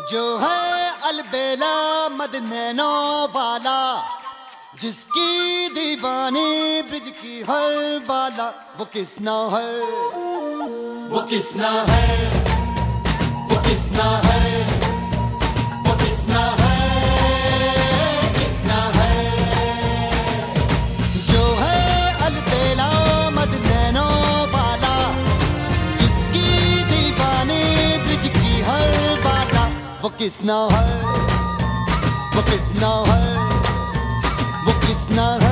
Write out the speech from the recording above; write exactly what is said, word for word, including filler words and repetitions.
जो है अलबेला मद नैनो वाला, जिसकी दीवानी ब्रिज की हर बाला, वो किसना है, वो किसना है, वो किसना है, वो किसना है, किसना है। जो है अलबेला मद नैनो वाला, जिसकी दीवानी ब्रिज की हर बाला, वो किसना है, वो किसना है, वो किसना है।